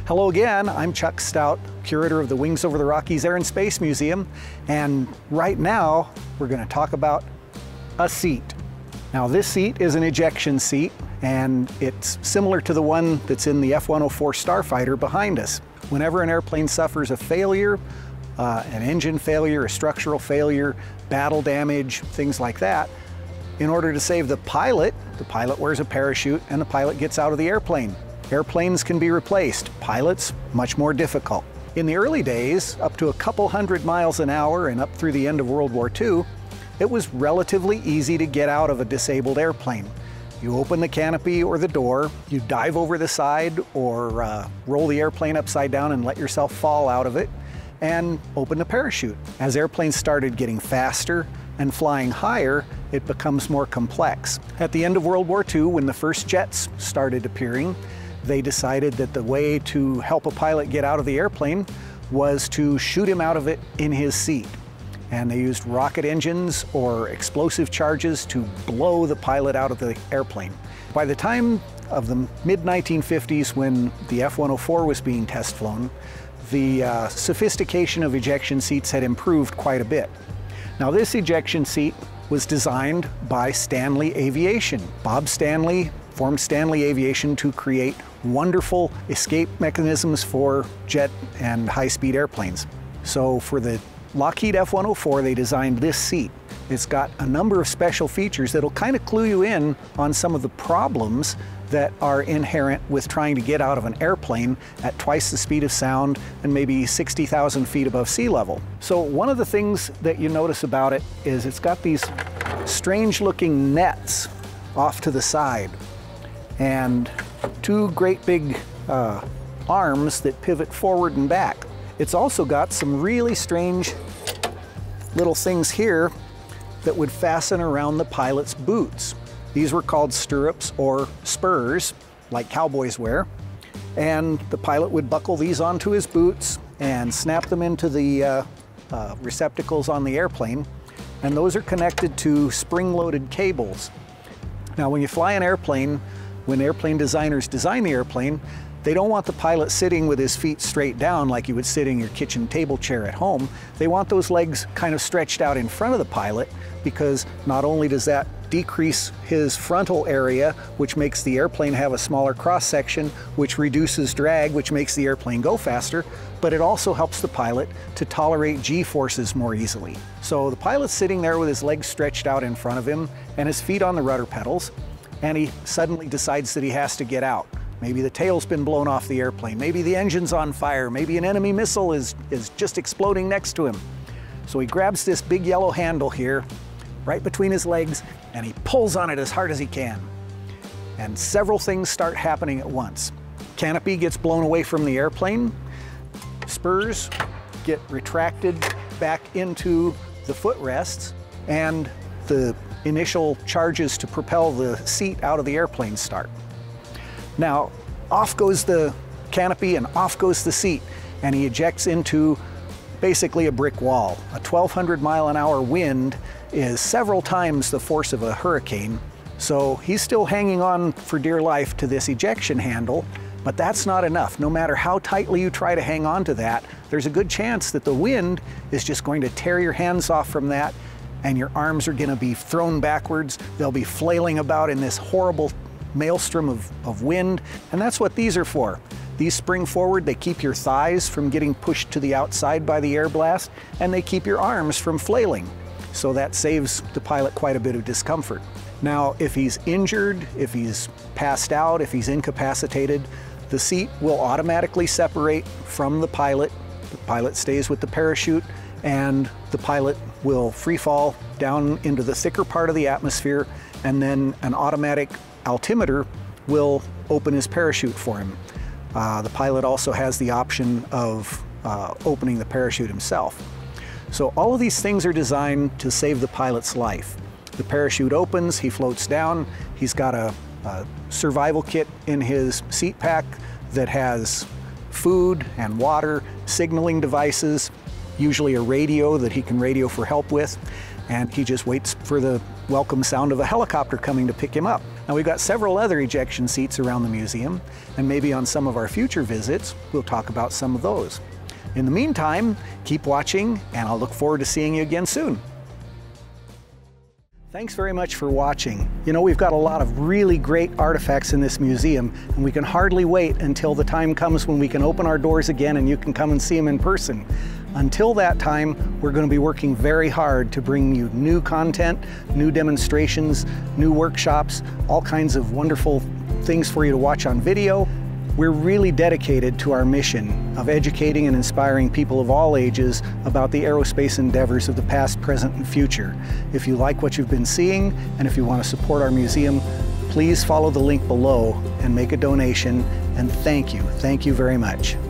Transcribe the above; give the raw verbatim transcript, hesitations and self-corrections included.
Hello again, I'm Chuck Stout, curator of the Wings Over the Rockies Air and Space Museum, and right now we're going to talk about a seat. Now this seat is an ejection seat, and it's similar to the one that's in the F one oh four Starfighter behind us. Whenever an airplane suffers a failure, uh, an engine failure, a structural failure, battle damage, things like that, in order to save the pilot, the pilot wears a parachute and the pilot gets out of the airplane. Airplanes can be replaced, pilots, much more difficult. In the early days, up to a couple hundred miles an hour and up through the end of World War Two, it was relatively easy to get out of a disabled airplane. You open the canopy or the door, you dive over the side or uh, roll the airplane upside down and let yourself fall out of it, and open the parachute. As airplanes started getting faster and flying higher, it becomes more complex. At the end of World War Two, when the first jets started appearing, they decided that the way to help a pilot get out of the airplane was to shoot him out of it in his seat. And they used rocket engines or explosive charges to blow the pilot out of the airplane. By the time of the mid nineteen fifties, when the F one oh four was being test flown, the uh, sophistication of ejection seats had improved quite a bit. Now this ejection seat was designed by Stanley Aviation. Bob Stanley formed Stanley Aviation to create wonderful escape mechanisms for jet and high-speed airplanes. So for the Lockheed F one oh four, they designed this seat. It's got a number of special features that'll kind of clue you in on some of the problems that are inherent with trying to get out of an airplane at twice the speed of sound and maybe sixty thousand feet above sea level. So one of the things that you notice about it is it's got these strange looking nets off to the side and two great big uh, arms that pivot forward and back. It's also got some really strange little things here that would fasten around the pilot's boots. These were called stirrups or spurs, like cowboys wear, and the pilot would buckle these onto his boots and snap them into the uh, uh, receptacles on the airplane, and those are connected to spring-loaded cables. Now when you fly an airplane, when airplane designers design the airplane, they don't want the pilot sitting with his feet straight down like you would sit in your kitchen table chair at home. They want those legs kind of stretched out in front of the pilot, because not only does that decrease his frontal area, which makes the airplane have a smaller cross-section, which reduces drag, which makes the airplane go faster, but it also helps the pilot to tolerate G-forces more easily. So the pilot's sitting there with his legs stretched out in front of him and his feet on the rudder pedals, and he suddenly decides that he has to get out. Maybe the tail's been blown off the airplane, maybe the engine's on fire, maybe an enemy missile is, is just exploding next to him. So he grabs this big yellow handle here, right between his legs, and he pulls on it as hard as he can. And several things start happening at once. Canopy gets blown away from the airplane, spurs get retracted back into the footrests, and the initial charges to propel the seat out of the airplane start. Now, off goes the canopy and off goes the seat, and he ejects into basically a brick wall. A twelve hundred mile an hour wind is several times the force of a hurricane, so he's still hanging on for dear life to this ejection handle, but that's not enough. No matter how tightly you try to hang on to that, there's a good chance that the wind is just going to tear your hands off from that, and your arms are going to be thrown backwards. They'll be flailing about in this horrible maelstrom of, of wind, and that's what these are for. These spring forward, they keep your thighs from getting pushed to the outside by the air blast, and they keep your arms from flailing. So that saves the pilot quite a bit of discomfort. Now, if he's injured, if he's passed out, if he's incapacitated, the seat will automatically separate from the pilot. The pilot stays with the parachute, and the pilot will free fall down into the thicker part of the atmosphere, and then an automatic altimeter will open his parachute for him. Uh, the pilot also has the option of uh, opening the parachute himself. So all of these things are designed to save the pilot's life. The parachute opens, he floats down, he's got a, a survival kit in his seat pack that has food and water, signaling devices, usually a radio that he can radio for help with, and he just waits for the welcome sound of a helicopter coming to pick him up. Now, we've got several other ejection seats around the museum, and maybe on some of our future visits, we'll talk about some of those. In the meantime, keep watching, and I'll look forward to seeing you again soon. Thanks very much for watching. You know, we've got a lot of really great artifacts in this museum, and we can hardly wait until the time comes when we can open our doors again and you can come and see them in person. Until that time, we're going to be working very hard to bring you new content, new demonstrations, new workshops, all kinds of wonderful things for you to watch on video. We're really dedicated to our mission of educating and inspiring people of all ages about the aerospace endeavors of the past, present, and future. If you like what you've been seeing, and if you want to support our museum, please follow the link below and make a donation, and thank you. Thank you very much.